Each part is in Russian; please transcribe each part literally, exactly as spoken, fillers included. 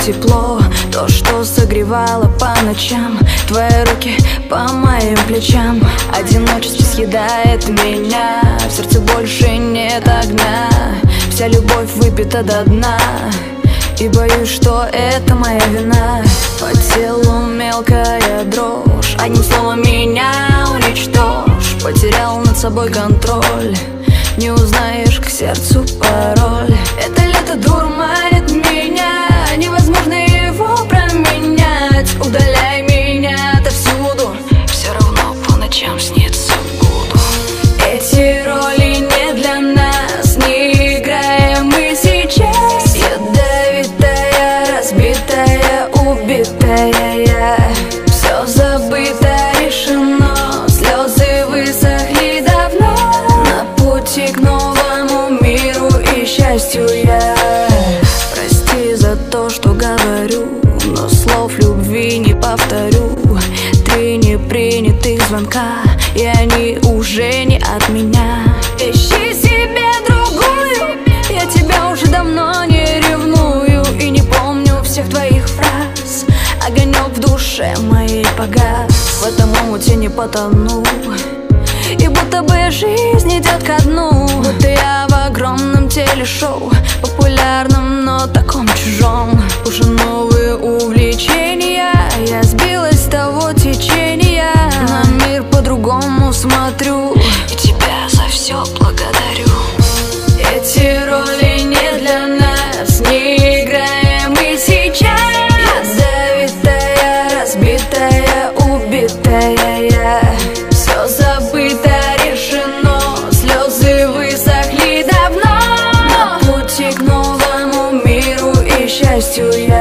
тепло, то, что согревало по ночам. Твои руки по моим плечам. Одиночество съедает меня, в сердце больше нет огня. Вся любовь выпита до дна, и боюсь, что это моя вина. По телу мелкая дрожь, одним словом меня уничтожь. Потерял над собой контроль, не узнаешь к сердцу пароль. Это лето дурманит меня, невозможно его променять. Удаляй меня отовсюду, все равно по ночам снится буду. Эти роли не для нас, не играем мы сейчас. Ядовитая, разбитая, убитая я. Все забыто, решено, слезы высохли давно. На пути к новому миру и счастью я. Прости за то, что говорю, но слов любви не повторю. Три непринятых звонка, и они уже не от меня. Ищи себе другую, я тебя уже давно не ревную. И не помню всех твоих фраз, огонек в душе моей погас. В этом омуте не потону, и будто бы жизнь идет ко дну. Будто я в огромном телешоу, популярном, но таком чужом. Уже новые увлечения, я сбилась с того течения. На мир по-другому смотрю, и тебя за все благодарю. Эти роли не для нас, не играем мы сейчас. Ядовитая, разбитая, убитая я. Все забыто, решено, слезы высохли давно. На пути к новому миру и счастью я.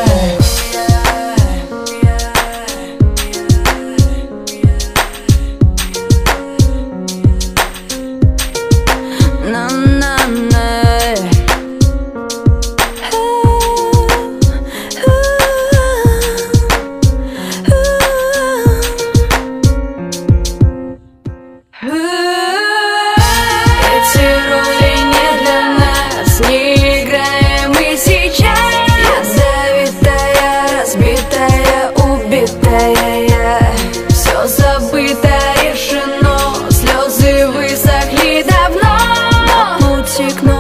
Эти роли не для нас, не играем мы сейчас. Ядовитая, разбитая, убитая я. Все забыто, решено, слезы высохли давно. На пути к